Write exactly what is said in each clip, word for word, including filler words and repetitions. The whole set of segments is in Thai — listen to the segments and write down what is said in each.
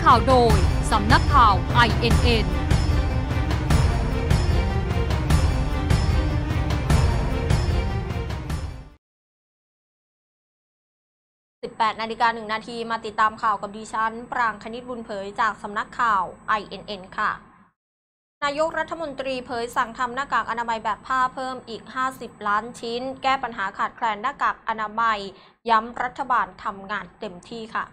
ข่าวโดยสำนักข่าว ไอ เอ็น เอ็นสิบแปดนาฬิกาหนึ่งนาทีมาติดตามข่าวกับดิฉันปรางคณิตบุญเผยจากสำนักข่าว ไอ เอ็น เอ็น ค่ะนายกรัฐมนตรีเผยสั่งทำหน้ากากอนามัยแบบผ้าเพิ่มอีกห้าสิบล้านชิ้นแก้ปัญหาขาดแคลนหน้ากากอนามัยย้ำรัฐบาลทำงานเต็มที่ค่ะ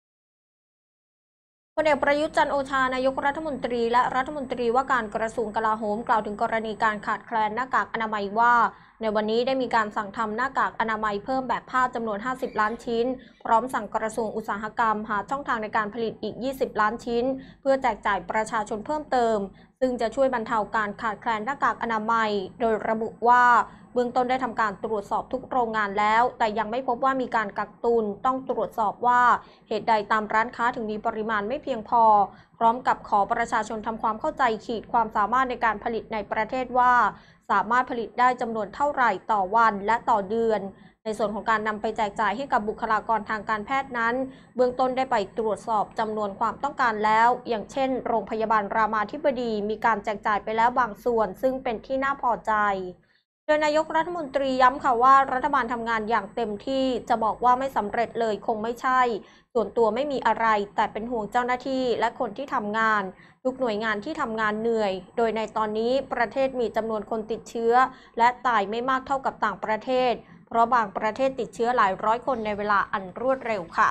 พลเอกประยุทธ์จันทร์โอชานายกรัฐมนตรีและรัฐมนตรีว่าการกระทรวงกลาโหมกล่าวถึงกรณีการขาดแคลนหน้ากากอนามัยว่าในวันนี้ได้มีการสั่งทำหน้ากากอนามัยเพิ่มแบบผ้าจำนวนห้าสิบล้านชิ้นพร้อมสั่งกระทรวงอุตสาหกรรมหาช่องทางในการผลิตอีกยี่สิบล้านชิ้นเพื่อแจกจ่ายประชาชนเพิ่มเติมซึ่งจะช่วยบรรเทาการขาดแคลนหน้ากากอนามัยโดยระบุว่าเบื้องต้นได้ทำการตรวจสอบทุกโรงงานแล้วแต่ยังไม่พบว่ามีการกักตุนต้องตรวจสอบว่าเหตุใดตามร้านค้าถึงมีปริมาณไม่เพียงพอพร้อมกับขอประชาชนทำความเข้าใจขีดความสามารถในการผลิตในประเทศว่าสามารถผลิตได้จำนวนเท่าไหร่ต่อวันและต่อเดือนในส่วนของการนำไปแจกจ่ายให้กับบุคลากรทางการแพทย์นั้นเบื้องต้นได้ไปตรวจสอบจำนวนความต้องการแล้วอย่างเช่นโรงพยาบาลรามาธิบดีมีการแจกจ่ายไปแล้วบางส่วนซึ่งเป็นที่น่าพอใจโดยนายกรัฐมนตรีย้ำค่ะว่ารัฐบาลทำงานอย่างเต็มที่จะบอกว่าไม่สำเร็จเลยคงไม่ใช่ส่วนตัวไม่มีอะไรแต่เป็นห่วงเจ้าหน้าที่และคนที่ทำงานทุกหน่วยงานที่ทำงานเหนื่อยโดยในตอนนี้ประเทศมีจำนวนคนติดเชื้อและตายไม่มากเท่ากับต่างประเทศเพราะบางประเทศติดเชื้อหลายร้อยคนในเวลาอันรวดเร็วค่ะ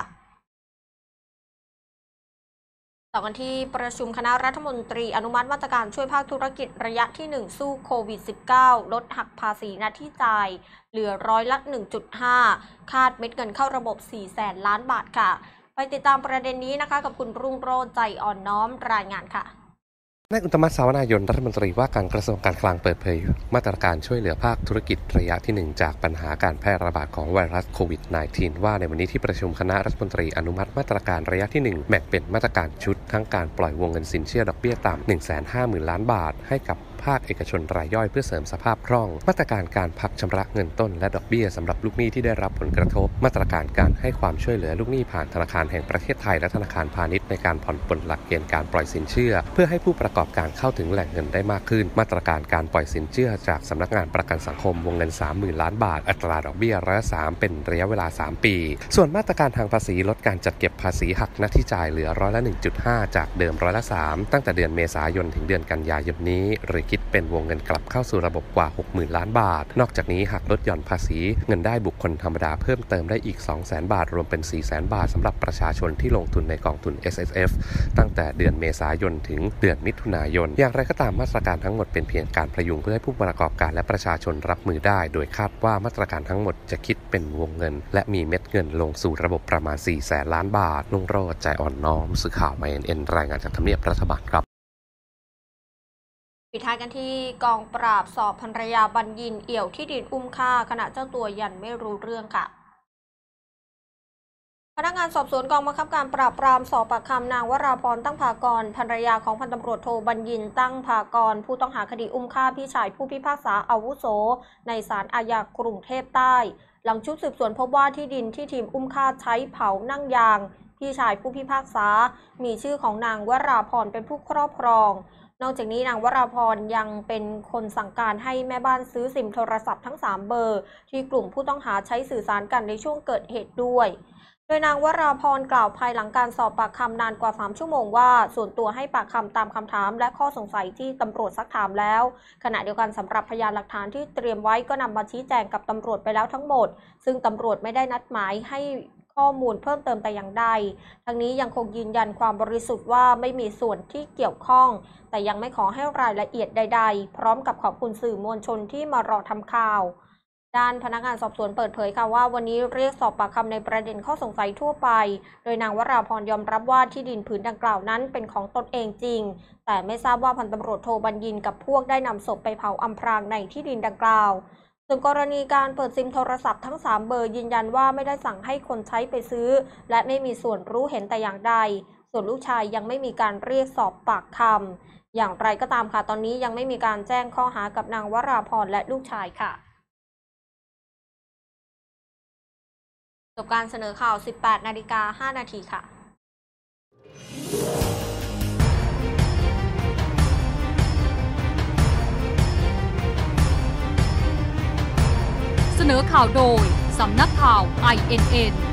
ต่อกันที่ประชุมคณะรัฐมนตรีอนุมัติมาตรการช่วยภาคธุรกิจระยะที่หนึ่งสู้โควิด สิบเก้า ลดหักภาษีหน้าที่จ่ายเหลือร้อยละ หนึ่งจุดห้า คาดเม็ดเงินเข้าระบบ สี่แสนล้านบาทค่ะไปติดตามประเด็นนี้นะคะกับคุณรุ่งโรจน์ใจอ่อนน้อมรายงานค่ะนายอุตตมะ สาวนายนรัฐมนตรีว่าการกระทรวงการคลังเปิดเผยมาตรการช่วยเหลือภาคธุรกิจระยะที่หนึ่งจากปัญหาการแพร่ระบาดของไวรัสโควิด สิบเก้า ว่าในวันนี้ที่ประชุมคณะรัฐมนตรีอนุมัติมาตรการระยะที่หนึ่งแบ่งเป็นมาตรการชุดทั้งการปล่อยวงเงินสินเชื่อดอกเบี้ยต่ำ หนึ่งแสนห้าหมื่น ล้านบาทให้กับภาคเอกชนรายย่อยเพื่อเสริมสภาพคล่องมาตรการการพักชำระเงินต้นและดอกเบี้ยสำหรับลูกหนี้ที่ได้รับผลกระทบมาตรการการให้ความช่วยเหลือลูกหนี้ผ่านธนาคารแห่งประเทศไทยและธนาคารพาณิชย์ในการผ่อนปลนหลักเกณฑ์การปล่อยสินเชื่อเพื่อให้ผู้ประกอบการเข้าถึงแหล่งเงินได้มากขึ้นมาตรการการปล่อยสินเชื่อจากสำนักงานประกันสังคมวงเงิน สามหมื่น ล้านบาทอัตราดอกเบี้ยร้อยละสามเป็นระยะเวลาสามปีส่วนมาตรการทางภาษีลดการจัดเก็บภาษีหักหน้าที่จ่ายเหลือร้อยละ หนึ่งจุดห้า จากเดิมร้อยละสามตั้งแต่เดือนเมษายนถึงเดือนกันยายนนี้หรือคิดเป็นวงเงินกลับเข้าสู่ระบบกว่า หกหมื่น ล้านบาทนอกจากนี้หากลดหย่อนภาษีเงินได้บุคคลธรรมดาเพิ่มเติมได้อีก สองแสน บาทรวมเป็น สี่แสน บาทสำหรับประชาชนที่ลงทุนในกองทุน เอส เอส เอฟ ตั้งแต่เดือนเมษายนถึงเดือนมิถุนายนอย่างไรก็ตามมาตรการทั้งหมดเป็นเพียงการพยุงเพื่อให้ผู้ประกอบการและประชาชนรับมือได้โดยคาดว่ามาตรการทั้งหมดจะคิดเป็นวงเงินและมีเม็ดเงินลงสู่ระบบประมาณ สี่แสน ล้านบาทลุงโรจน์ใจอ่อนน้อมสื่อข่าว ไอ เอ็น เอ็น รายงานจากทำเนียบรัฐบาลครับปิดท้ายกันที่กองปราบสอบภรรยาบัญญินเอี่ยวที่ดินอุ้มฆ่าขณะเจ้าตัวยันไม่รู้เรื่องค่ะพนักงานสอบสวนกองบังคับการปราบปรามสอบปากคำนางวราพรตั้งภากรภรรยาของพันตำรวจโทบัญญินตั้งภากรผู้ต้องหาคดีอุ้มฆ่าพี่ชายผู้พิพากษาอาวุโสในศาลอาญากรุงเทพใต้หลังชุดสืบสวนพบว่าที่ดินที่ทีมอุ้มฆ่าใช้เผานั่งยางพี่ชายผู้พิพากษามีชื่อของนางวราพรเป็นผู้ครอบครองนอกจากนี้นางวราพรยังเป็นคนสั่งการให้แม่บ้านซื้อซิมโทรศัพท์ทั้งสามเบอร์ที่กลุ่มผู้ต้องหาใช้สื่อสารกันในช่วงเกิดเหตุด้วยโดยนางวราพรกล่าวภายหลังการสอบปากคำนานกว่าสามชั่วโมงว่าส่วนตัวให้ปากคำตามคำถามและข้อสงสัยที่ตำรวจซักถามแล้วขณะเดียวกันสำหรับพยานหลักฐานที่เตรียมไว้ก็นำมาชี้แจงกับตำรวจไปแล้วทั้งหมดซึ่งตำรวจไม่ได้นัดหมายให้ข้อมูลเพิ่มเติมแต่อย่างใดทั้งนี้ยังคงยืนยันความบริสุทธิ์ว่าไม่มีส่วนที่เกี่ยวข้องแต่ยังไม่ขอให้รายละเอียดใดๆพร้อมกับขอบคุณสื่อมวลชนที่มารอทำข่าวด้านพนักงานสอบสวนเปิดเผยค่ะว่าวันนี้เรียกสอบปากคำในประเด็นข้อสงสัยทั่วไปโดยนางวราพรยอมรับว่าที่ดินผืนดังกล่าวนั้นเป็นของตนเองจริงแต่ไม่ทราบว่าพันตำรวจโทบัญญินกับพวกได้นำศพไปเผาอำพรางในที่ดินดังกล่าวส่วนกรณีการเปิดซิมโทรศัพท์ทั้งสามเบอร์ยืนยันว่าไม่ได้สั่งให้คนใช้ไปซื้อและไม่มีส่วนรู้เห็นแต่อย่างใดส่วนลูกชายยังไม่มีการเรียกสอบปากคำอย่างไรก็ตามค่ะตอนนี้ยังไม่มีการแจ้งข้อหากับนางวราพรและลูกชายค่ะจบการเสนอข่าว สิบแปดนาฬิกาห้านาทีค่ะเสนอข่าวโดย สำนักข่าว ไอ เอ็น เอ็น